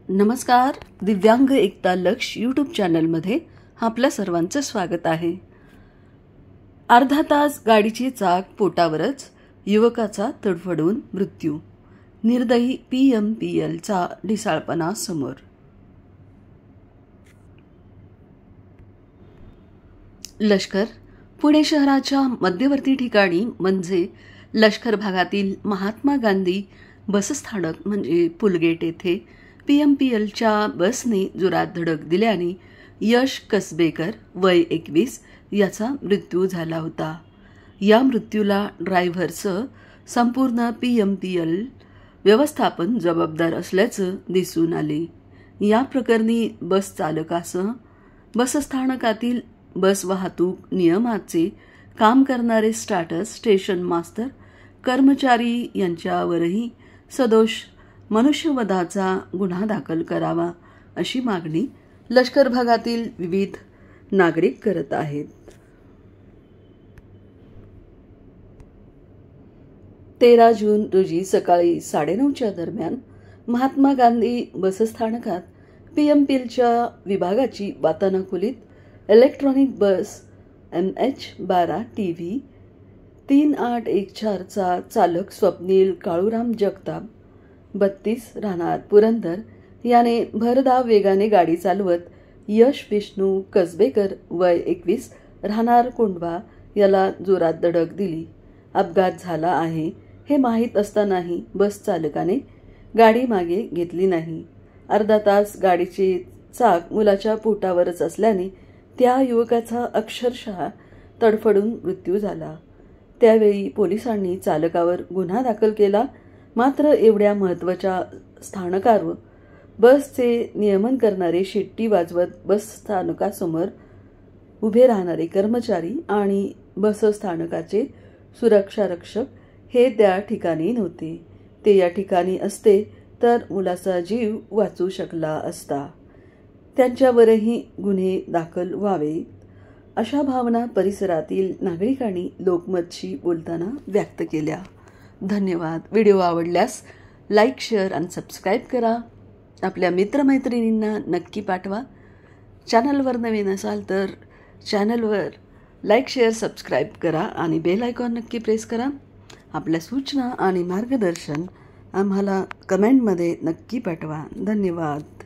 नमस्कार. दिव्यांग एकता लक्ष यूट्यूब चॅनलमध्ये आपल्या सर्वांचं स्वागत आहे. अर्धा तास गाडीची चाक पोटावरच, युवकाचा तडफडून मृत्यू. निर्दयी PMPLचा ढिसाळपणा समोर. लष्कर पुणे शहराच्या मध्यवर्ती ठिकाणी म्हणजे लष्कर भागातील महात्मा गांधी बसस्थानक म्हणजे पुलगेट येथे PMPLच्या बसने जोरात धडक दिल्याने यश कसबेकर वय 21 याचा मृत्यू झाला होता. या मृत्यूला ड्रायव्हरसह संपूर्ण PMPL व्यवस्थापन जबाबदार असल्याचं दिसून आले. या प्रकरणी बस चालकासह बसस्थानकातील बस वाहतूक नियमाचे काम करणारे स्टार्टस स्टेशन मास्तर कर्मचारी यांच्यावरही सदोष मनुष्यवधाचा गुन्हा दाखल करावा अशी मागणी लष्कर भागातील विविध नागरिक करत आहेत. 13 जून रोजी सकाळी 9:30च्या दरम्यान महात्मा गांधी बसस्थानकात PMPLच्या विभागाची वातानुकूलित इलेक्ट्रॉनिक बस MH12TV 3814चा चालक स्वप्नील काळूराम जगताप 32 राहणार पुरंदर याने भरधाव वेगाने गाडी चालवत यश विष्णू कसबेकर वय 21 राहणार कोंढवा याला जोरात धडक दिली. अपघात झाला आहे हे माहीत असतानाही बस चालकाने गाडी मागे घेतली नाही. अर्धा तास गाडीची चाक मुलाच्या पोटावरच असल्याने त्या युवकाचा अक्षरशः तडफडून मृत्यू झाला. त्यावेळी पोलिसांनी चालकावर गुन्हा दाखल केला. मात्र एवढ्या महत्त्वाच्या स्थानकावर बसचे नियमन करणारे शिट्टी वाजवत बस स्थानकासमोर उभे राहणारे कर्मचारी आणि बस स्थानकाचे सुरक्षारक्षक हे त्या ठिकाणी नव्हते. ते या ठिकाणी असते तर मुलाचा जीव वाचू शकला असता. त्यांच्यावरही गुन्हे दाखल व्हावेत अशा भावना परिसरातील नागरिकांनी लोकमतशी बोलताना व्यक्त केल्या. धन्यवाद. व्हिडिओ आवडल्यास लाईक, शेअर आणि सबस्क्राईब करा. आपल्या मित्रमैत्रिणींना नक्की पाठवा. चॅनलवर नवीन असाल तर चॅनलवर लाईक, शेअर, सबस्क्राईब करा आणि बेल आयकॉन नक्की प्रेस करा. आपल्या सूचना आणि मार्गदर्शन आम्हाला कमेंटमध्ये नक्की पाठवा. धन्यवाद.